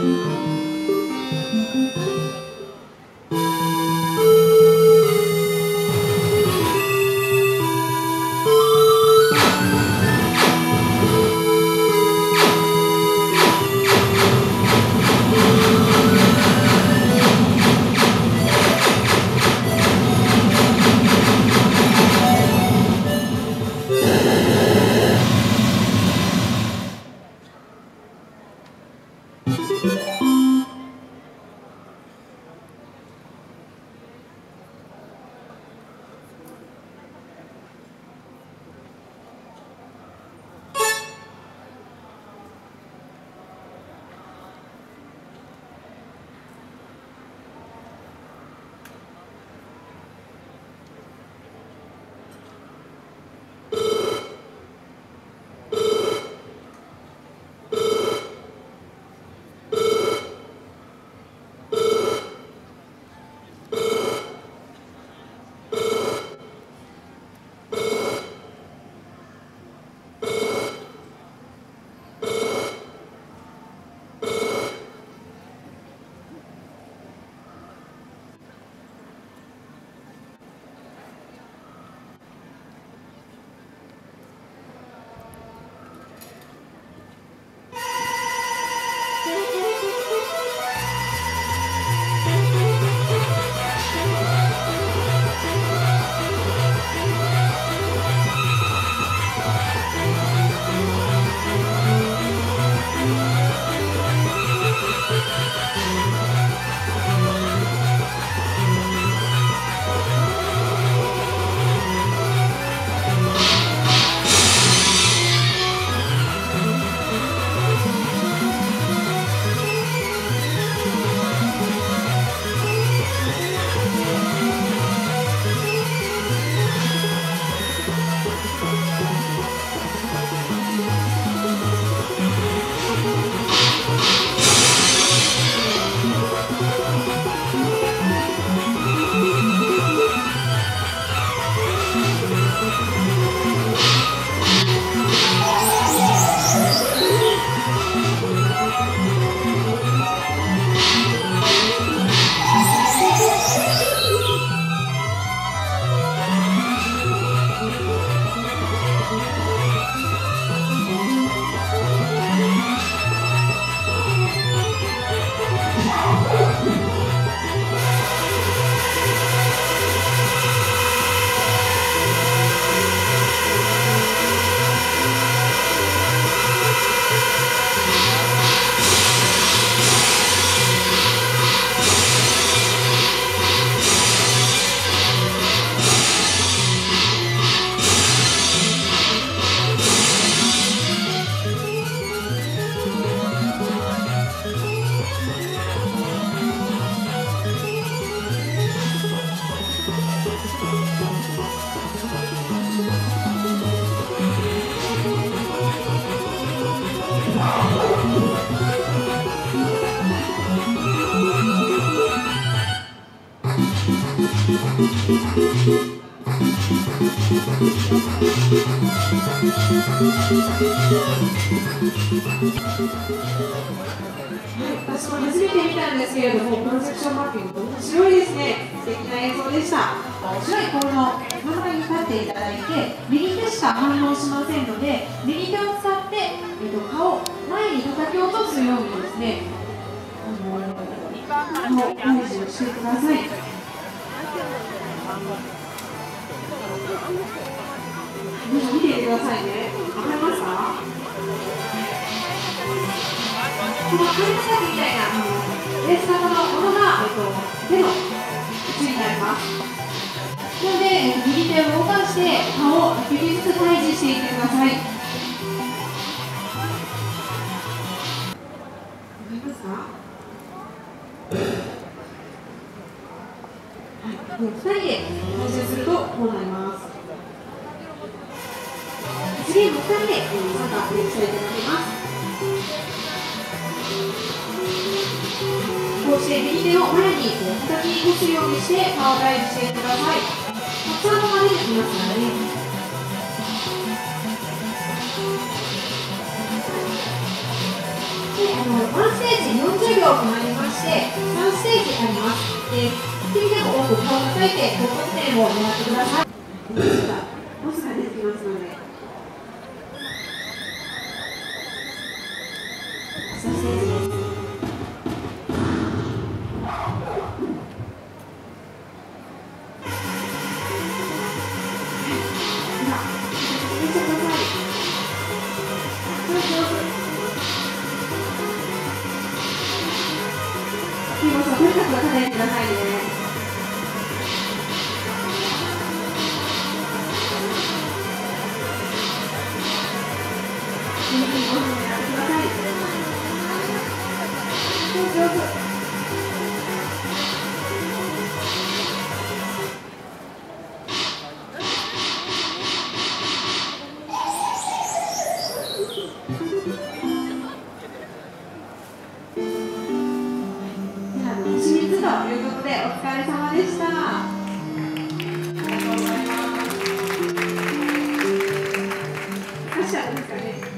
私も初めて見たんですけれども、プロジェクションマッピング、面白いですね。素敵な映像でした。白いポールの真ん中に立っていただいて、右手しか反応しませんので、右手を使って、顔を前に叩き落とすようにですね、顔をイメージをしてください。見ていてくださいね。わかりますか？この紙先みたいなレース型のものが、手の位置になります。なので、右手を動かして顔を1匹ずつ退治していってください。わかりますか？はい、2人で操縦するとこうなります。次も2人で参加していただきます。こうして右手を前に叩き起こすようにして顔を退治してください。たくさんの前に出てきますからね。で、ワンステージ40秒を狙ってください。ボスが出てきますので。ソーセージです。とにかく叩いてくださいね。清水ということでお疲れ様でした。ありがとうございます。明日ですかね。